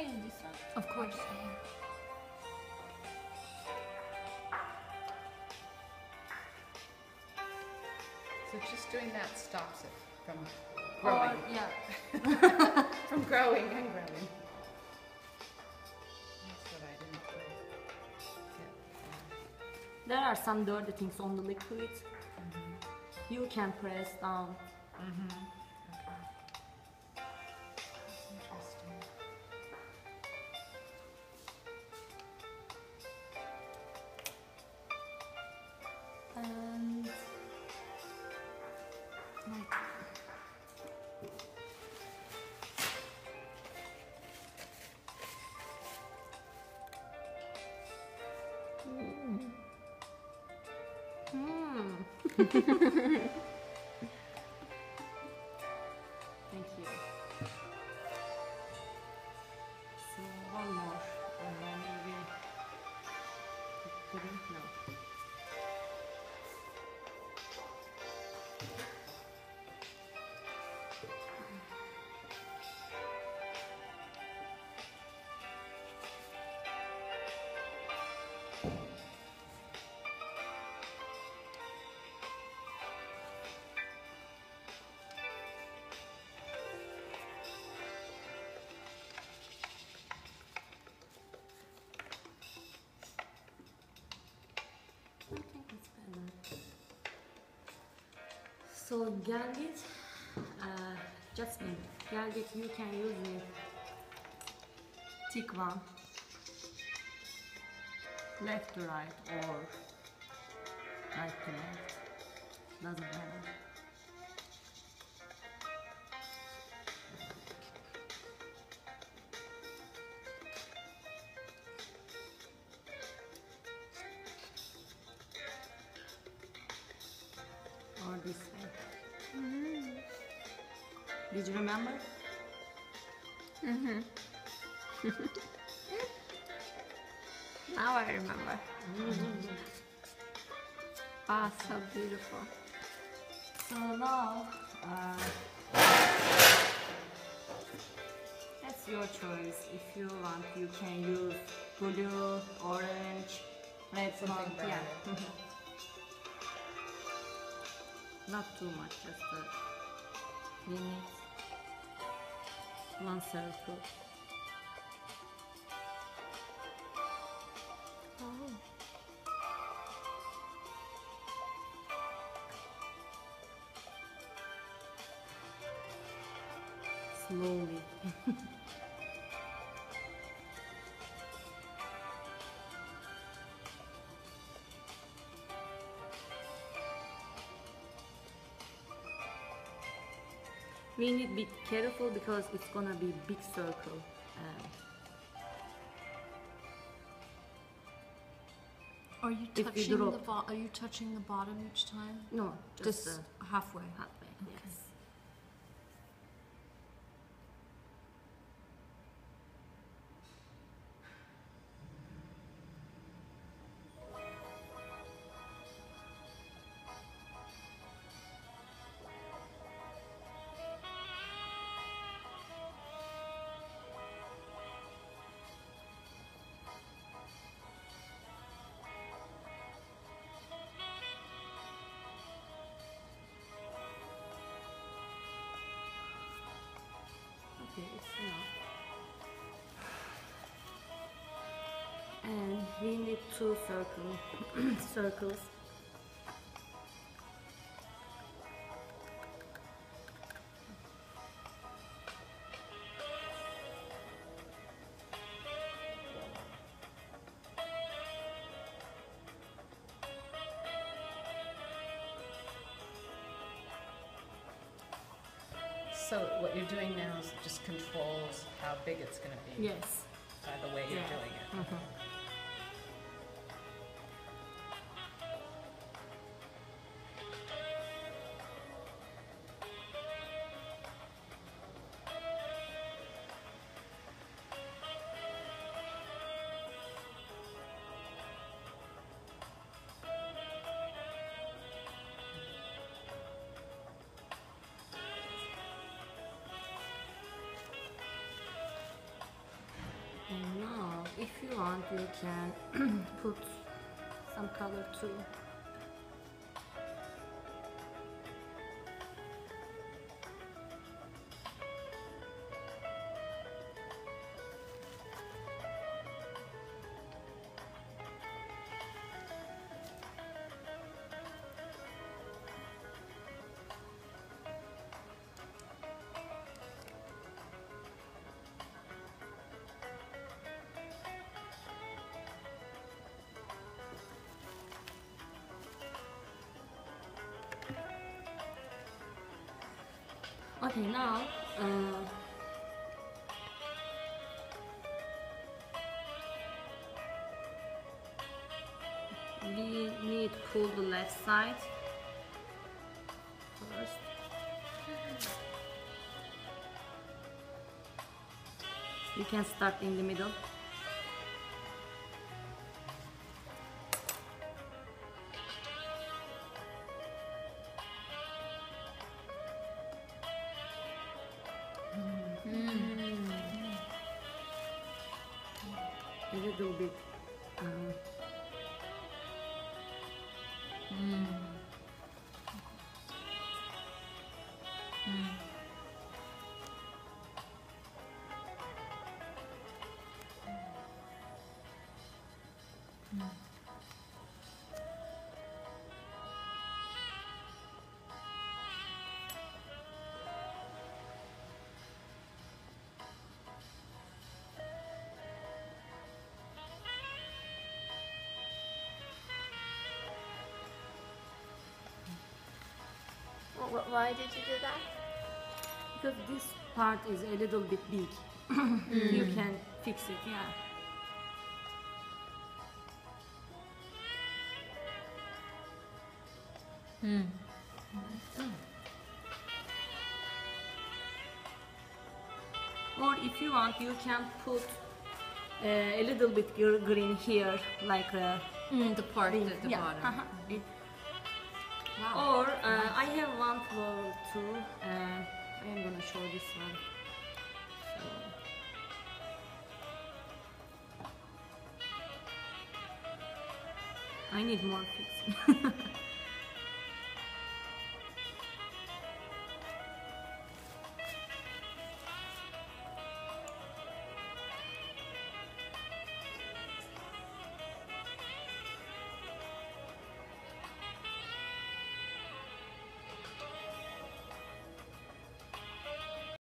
I use this one? Of course. So just doing that stops it from growing. Yeah. From growing and growing. That's what I didn't get. There are some dirty things on the liquid. You can press down. Okay. That's interesting. And like Thank you. So one more, and then maybe drink now. I think it's better. So Gelgit, Jasmine, Gelgit you can use it thick one, left to right or right to left, doesn't matter. Or this way. Did you remember? Now I remember. Ah, so beautiful. So now, that's your choice. If you want, you can use blue, orange, red Something one. brighter. Yeah. Not too much, just a minute. One circle. Oh. Slowly. We need to be careful because it's gonna be big circle. Are you If we touching the drop- are you touching the bottom each time? No, just halfway. halfway. Yes. Okay, it's enough. And we need two circles. So what you're doing now is just controls how big it's going to be Yes. by the way you're Yeah. doing it. want, you can put some color too. Okay, now we need to pull the left side first. You can start in the middle. A little bit. Why did you do that? Because this part is a little bit big. You can fix it, yeah. Or if you want, you can put a little bit green here, like The part at the yeah. bottom. Or I have one flower too. I am gonna show this one. So. I need more fixing.